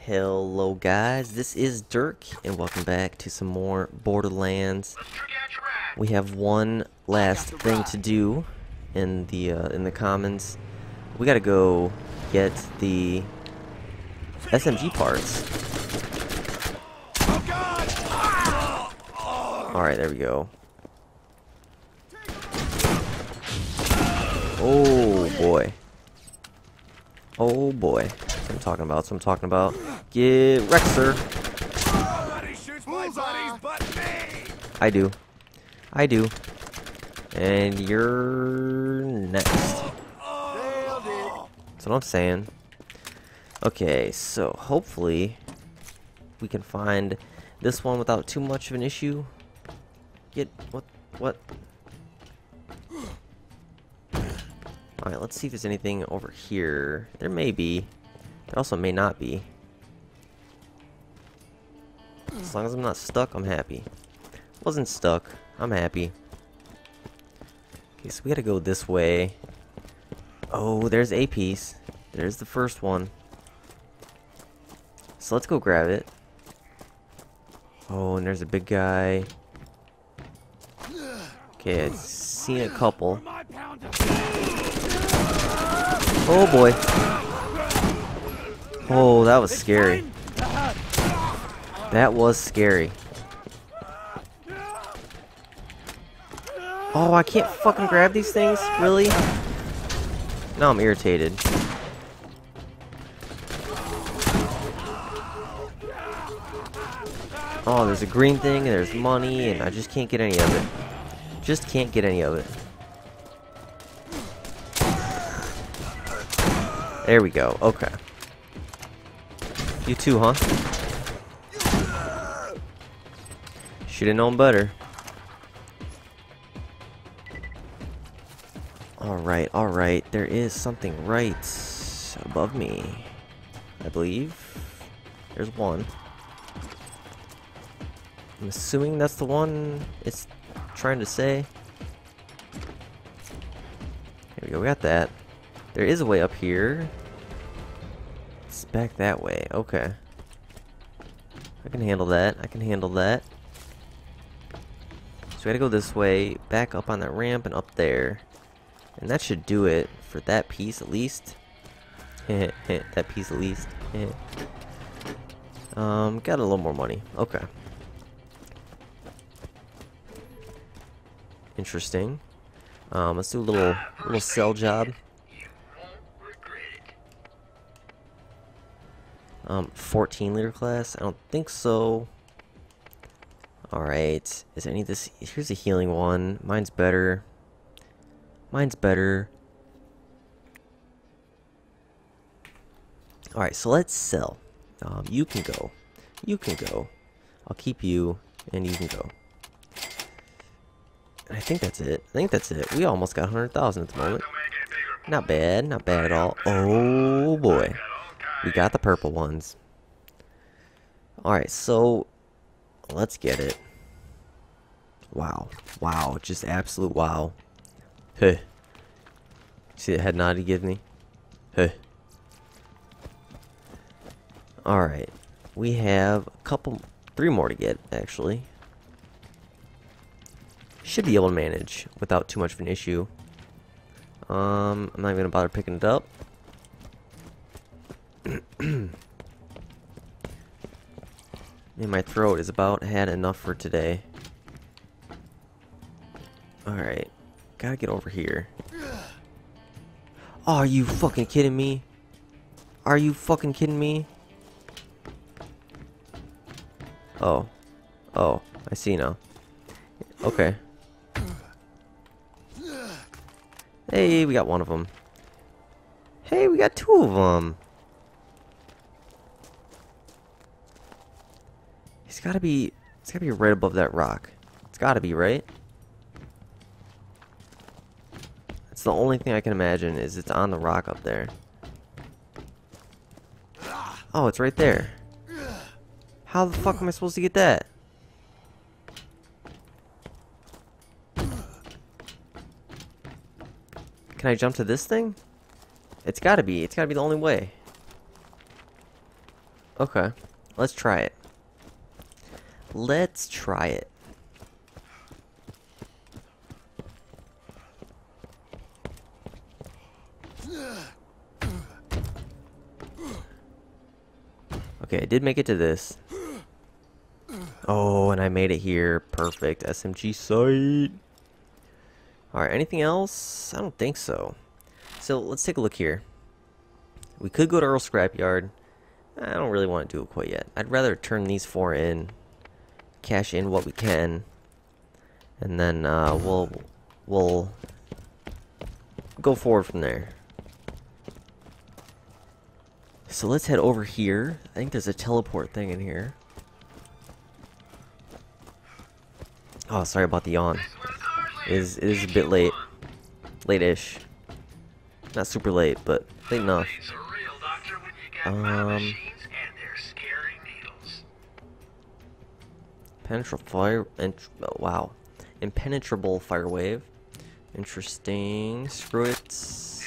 Hello guys, this is Dirk and welcome back to some more Borderlands. We have one last thing to do in the commons. We gotta go get the SMG parts. Alright, there we go. Oh boy. Oh boy. That's what I'm talking about. That's what I'm talking about. Get wrecked, sir. Nobody shoots my buddies but me. I do. I do. And you're next. That's what I'm saying. Okay, so hopefully we can find this one without too much of an issue. Get what? Alright, let's see if there's anything over here. There may be. There also may not be. As long as I'm not stuck, I'm happy. Wasn't stuck. I'm happy. Okay, so we gotta go this way. Oh, there's a piece. There's the first one. So let's go grab it. Oh, and there's a big guy. Okay, I've seen a couple. Oh boy. Oh, that was scary. That was scary. Oh, I can't fucking grab these things? Really? Now I'm irritated. Oh, there's a green thing and there's money and I just can't get any of it. Just can't get any of it. There we go. Okay. You too, huh? Should've known better. Alright, alright. There is something right above me, I believe. There's one. I'm assuming that's the one it's trying to say. Here we go, we got that. There is a way up here. It's back that way. Okay. I can handle that. I can handle that. So we gotta go this way, back up on that ramp and up there. And that should do it for that piece at least. That piece at least. Got a little more money. Okay. Interesting. Let's do a little sell job. 14 liter class? I don't think so. Alright. Is any of this? Here's a healing one. Mine's better. Mine's better. Alright, so let's sell. You can go. You can go. I'll keep you, and you can go. And I think that's it. I think that's it. We almost got 100,000 at the moment. Not bad. Not bad at all. Oh boy. We got the purple ones. Alright, so let's get it. Wow. Wow. Just absolute wow. Hey. See the head nod he gives me? Hey. Alright. We have three more to get, actually. Should be able to manage without too much of an issue. I'm not even gonna bother picking it up. Man, my throat is about had enough for today. Alright. Gotta get over here. Oh, are you fucking kidding me? Are you fucking kidding me? Oh. Oh, I see now. Okay. Hey, we got one of them. Hey, we got two of them. It's gotta be right above that rock. It's gotta be, right? It's the only thing I can imagine is it's on the rock up there. Oh, it's right there. How the fuck am I supposed to get that? Can I jump to this thing? It's gotta be the only way. Okay. Let's try it. Let's try it. Okay, I did make it to this. Oh, and I made it here. Perfect. SMG sight. Alright, anything else? I don't think so. So, let's take a look here. We could go to Earl's scrapyard. I don't really want to do it quite yet. I'd rather turn these 4 in. Cash in what we can. And then, we'll go forward from there. So let's head over here. I think there's a teleport thing in here. Oh, sorry about the yawn. It is a bit late. Late-ish. Not super late, but late enough. Penetrable fire. Oh, wow. Impenetrable fire wave. Interesting. Screw it.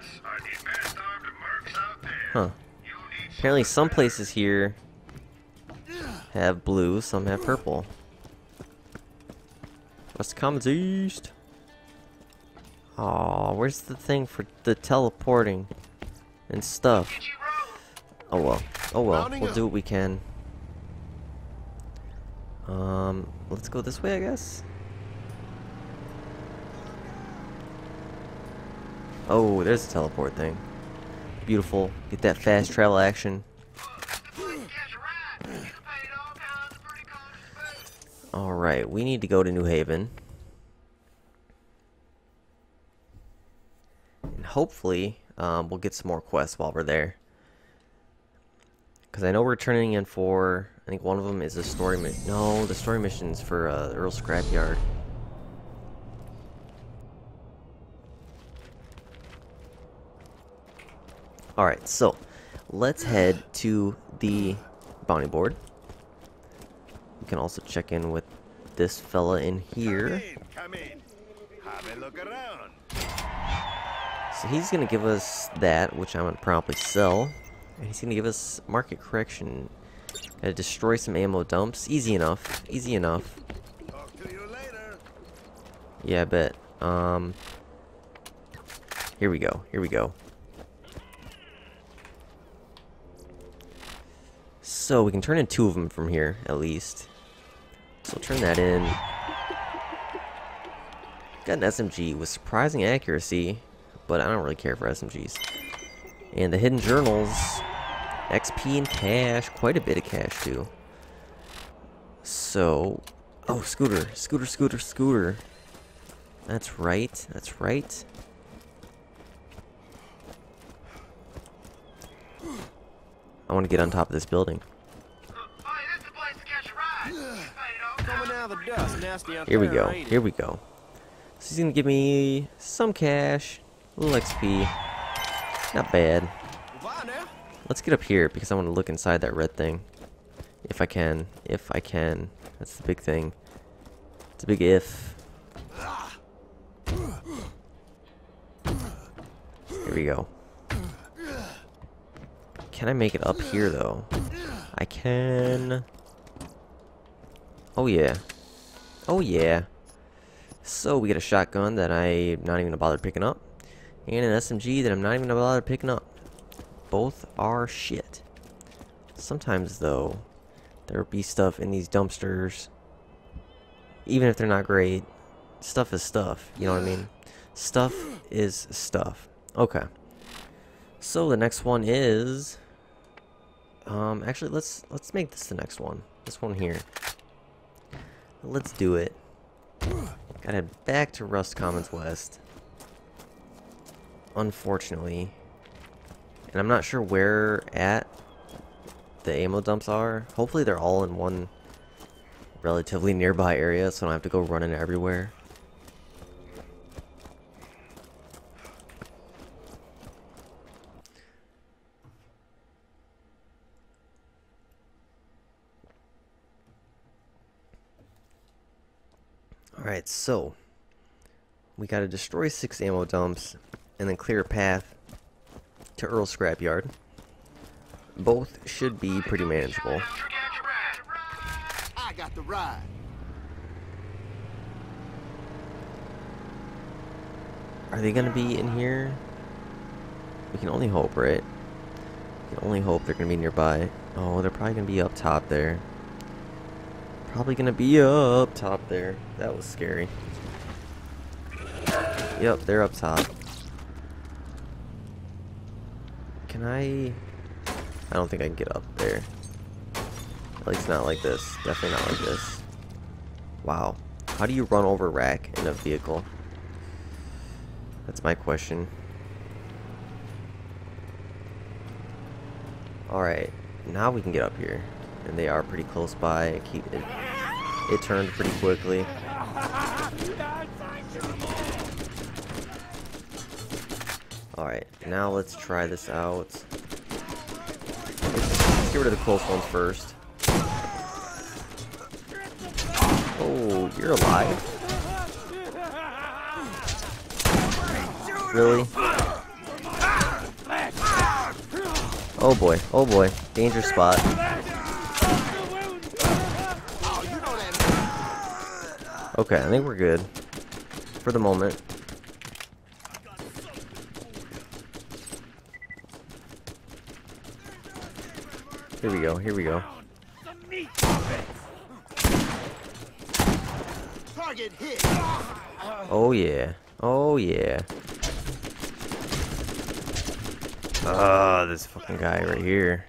Huh. Apparently some places here have blue, some have purple. West comes east. Aw, where's the thing for the teleporting and stuff? Oh well. Oh well. We'll do what we can. Let's go this way, I guess. Oh, there's a teleport thing. Beautiful. Get that fast travel action. Alright, we need to go to New Haven. And hopefully, we'll get some more quests while we're there. Because I know we're turning in for, I think one of them is a story mission. No, the story mission's for Earl's scrapyard. Alright, so let's head to the bounty board. We can also check in with this fella in here. Come in. Have a look around. So he's going to give us that, which I'm going to promptly sell. And he's going to give us market correction. Gotta destroy some ammo dumps. Easy enough. Easy enough. Talk to you later. Yeah, I bet. Here we go. Here we go. So we can turn in 2 of them from here, at least. So we'll turn that in. Got an SMG with surprising accuracy, but I don't really care for SMGs. And the hidden journals, XP and cash, quite a bit of cash too. So, oh, scooter, scooter, scooter, scooter. That's right, that's right. I want to get on top of this building. Here we go. Here we go. So he's gonna give me some cash, a little XP. Not bad. Let's get up here because I want to look inside that red thing. If I can. If I can. That's the big thing. It's a big if. Here we go. Can I make it up here though? I can. Oh yeah. Oh yeah. So we get a shotgun that I'm not even gonna bother picking up. And an SMG that I'm not even gonna bother picking up. Both are shit. Sometimes though, there'll be stuff in these dumpsters. Even if they're not great, stuff is stuff. You know what I mean? Stuff is stuff. Okay. So the next one is actually let's make this the next one. This one here. Let's do it. Gotta head back to Rust Commons West. Unfortunately. And I'm not sure where at the ammo dumps are. Hopefully they're all in one relatively nearby area so I don't have to go running everywhere. Alright, so we gotta destroy 6 ammo dumps and then clear a path to Earl's scrapyard. both should be pretty manageable. I got the ride. Are they gonna be in here? We can only hope, right? We can only hope they're gonna be nearby. Oh, they're probably gonna be up top there. Probably gonna be up top there. That was scary. Yep, they're up top. Can I don't think I can get up there. At least not like this. Definitely not like this. Wow. How do you run over a rack in a vehicle? That's my question. Alright. Now we can get up here. And they are pretty close by. It turned pretty quickly. Alright, now let's try this out. Let's get rid of the close ones first. Oh, you're alive? Really? Oh boy, danger spot. Okay, I think we're good. For the moment. Here we go, here we go. Target hit. Oh yeah, oh yeah. Ah, this fucking guy right here.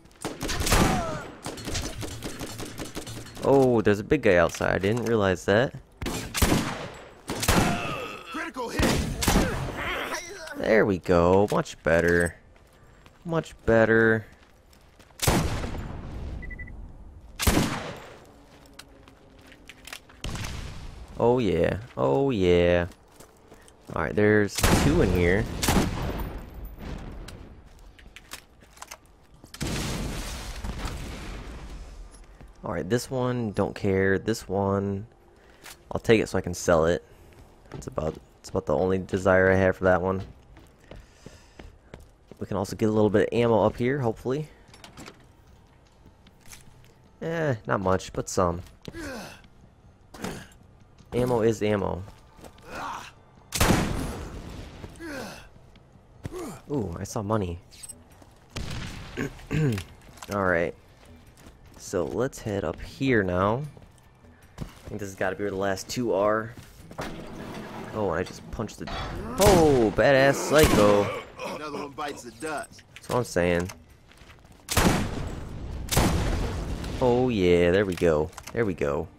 Oh, there's a big guy outside. I didn't realize that. Critical hit. There we go. Much better. Much better. Oh yeah. Oh yeah. Alright, there's two in here. Alright, this one, don't care. This one, I'll take it so I can sell it. It's about the only desire I have for that one. We can also get a little bit of ammo up here, hopefully. Not much, but some. Ammo is ammo. Ooh, I saw money. Alright. So let's head up here now. I think this has got to be where the last two are. Oh, and I just punched the... Oh, badass psycho. Another one bites the dust. That's what I'm saying. Oh yeah, there we go. There we go.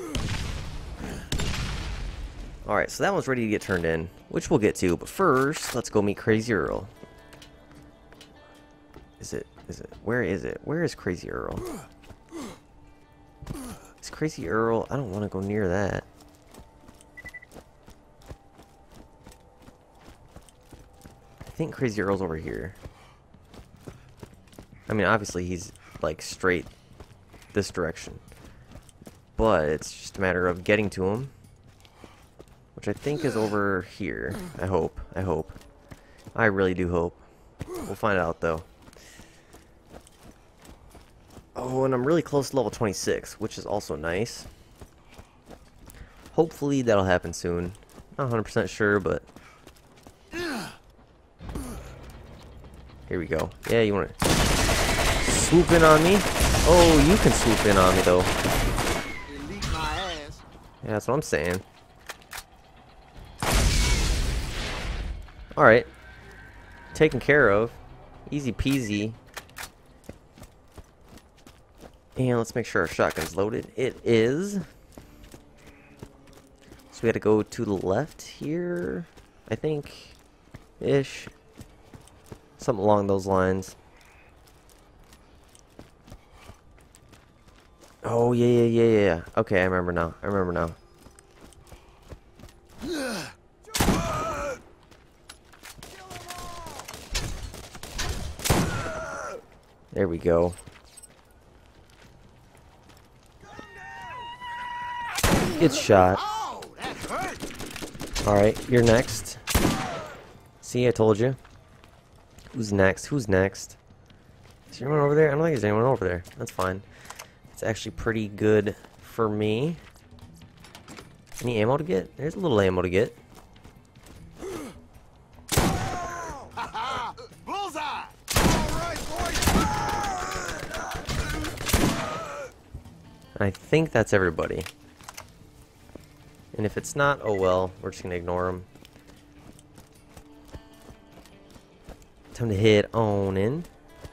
Alright, so that one's ready to get turned in, which we'll get to, but first, let's go meet Crazy Earl. Is it, where is it? Where is Crazy Earl? Is Crazy Earl? I don't want to go near that. I think Crazy Earl's over here. I mean, obviously he's like straight this direction, but it's just a matter of getting to him, which I think is over here. I hope. I really do hope. We'll find out though. Oh, and I'm really close to level 26, which is also nice. Hopefully that'll happen soon. Not 100% sure, but... Here we go. Yeah, you want to swoop in on me? Oh, you can swoop in on me, though. Elite my ass. Yeah, that's what I'm saying. Alright. Taken care of. Easy peasy. And let's make sure our shotgun's loaded. It is. So we gotta go to the left here, I think. Ish. Something along those lines. Oh, yeah. Okay, I remember now. There we go. Get shot. Oh, that hurt. Alright, you're next. See, I told you. Who's next? Is there anyone over there? I don't think there's anyone over there. That's fine. It's actually pretty good for me. Any ammo to get? There's a little ammo to get. Bullseye! All right, boys. And I think that's everybody. And if it's not, oh well. We're just gonna ignore them. Time to head on in.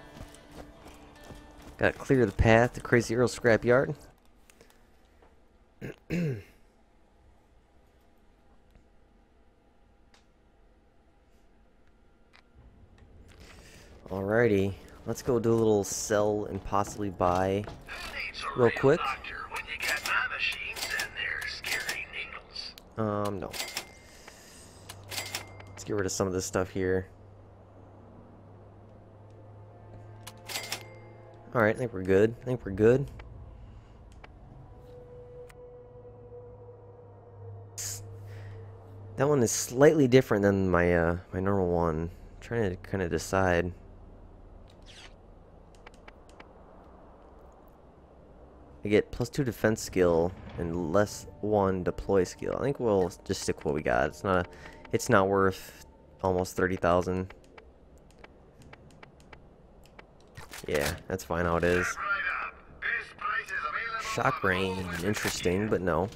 Gotta clear the path to Crazy Earl's scrapyard. Alrighty, let's go do a little sell and possibly buy real quick. No. Let's get rid of some of this stuff here. Alright, I think we're good. I think we're good. That one is slightly different than my my normal one. I'm trying to kind of decide. I get +2 defense skill and +1 deploy skill. I think we'll just stick with what we got. It's not worth almost 30,000. Yeah, that's fine how it is. Shock range, interesting, but no.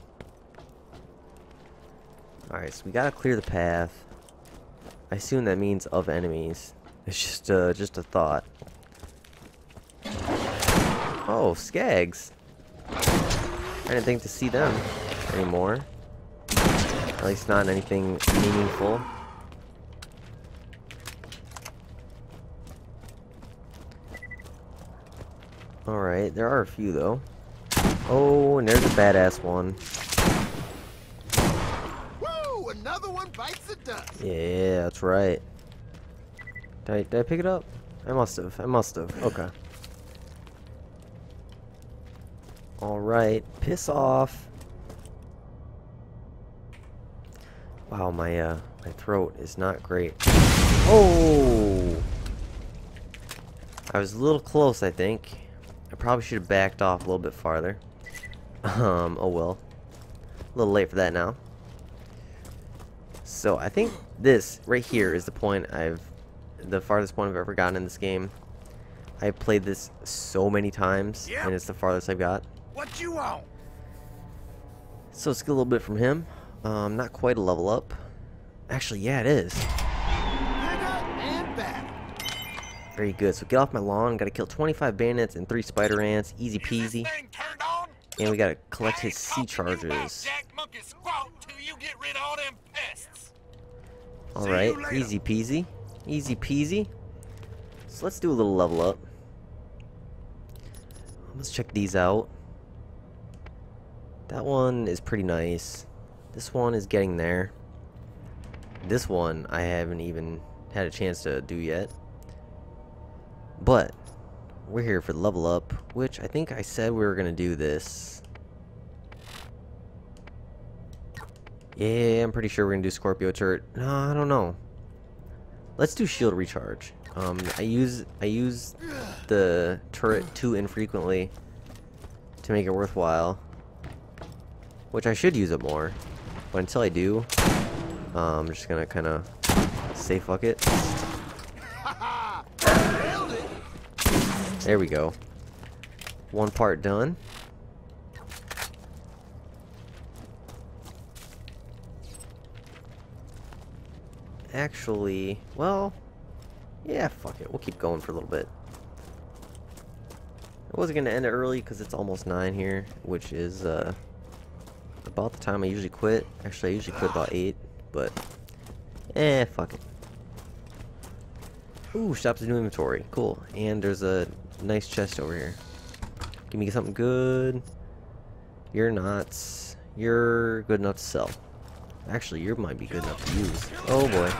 Alright, so we gotta clear the path. I assume that means of enemies. It's just a thought. Oh, skags. I didn't think to see them anymore. At least not anything meaningful. Alright, there are a few though. Oh, and there's a badass one. Woo! Another one bites the dust. Yeah, that's right. Did I pick it up? I must have. I must have. Okay. Alright, piss off. Wow, my throat is not great. Oh! I was a little close, I think. I probably should have backed off a little bit farther. Oh well. A little late for that now. So, I think this right here is the farthest point I've ever gotten in this game. I've played this so many times, and it's the farthest I've got. What you want? So let's get a little bit from him. Not quite a level up. Actually, yeah, it is. And back. Very good. So get off my lawn. Got to kill 25 bandits and 3 spider ants. Easy peasy. And we got to collect his sea charges. Alright, easy peasy. Easy peasy. So let's do a little level up. Let's check these out. That one is pretty nice. This one is getting there. This one I haven't even had a chance to do yet. But we're here for the level up, which I think I said we were gonna do this. Yeah, I'm pretty sure we're gonna do Scorpio turret. No, I don't know. Let's do shield recharge. I use the turret too infrequently to make it worthwhile. Which I should use it more. But until I do, I'm just gonna kinda say fuck it. There we go. One part done. Actually, well, yeah, fuck it. We'll keep going for a little bit. I wasn't gonna end it early because it's almost 9 here, which is about the time I usually quit. Actually, I usually quit about 8, but fuck it. Ooh, stops the new inventory. Cool. And there's a nice chest over here. Give me something good. You're not. You're good enough to sell. Actually, you might be good enough to use. Oh boy.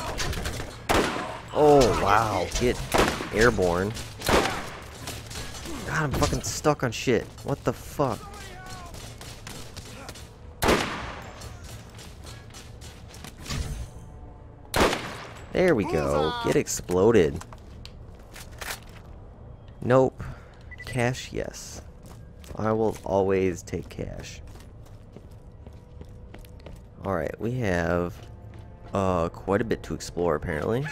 Oh wow. Get airborne. God, I'm fucking stuck on shit. What the fuck? There we go. Get exploded. Nope. Cash, yes. I will always take cash. Alright, we have quite a bit to explore apparently.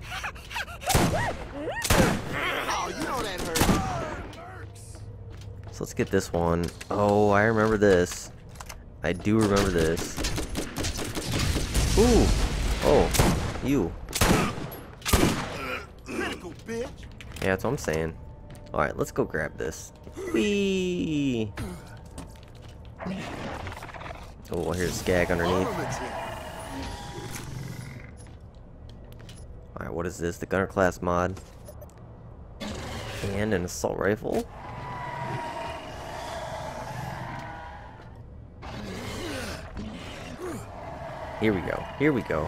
Oh, you know that hurts. So let's get this one. Oh, I remember this. I do remember this. Ooh! Oh, you. Critical, bitch. Yeah, that's what I'm saying. Alright, let's go grab this. Whee! Oh, I hear a skag underneath. Alright, what is this? The gunner class mod. And an assault rifle. Here we go. Here we go.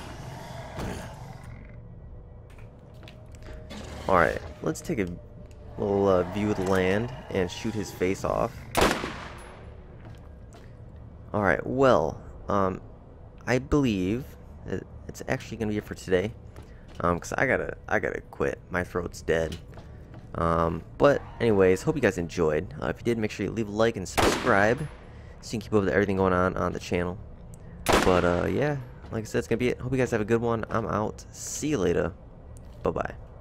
Alright, let's take a little view of the land and shoot his face off. Alright, well, I believe that it's actually gonna be it for today. Cause I gotta quit. My throat's dead. But anyways, hope you guys enjoyed. If you did, make sure you leave a like and subscribe so you can keep up with everything going on the channel. But yeah, like I said, it's gonna be it. Hope you guys have a good one. I'm out. See you later. Bye bye.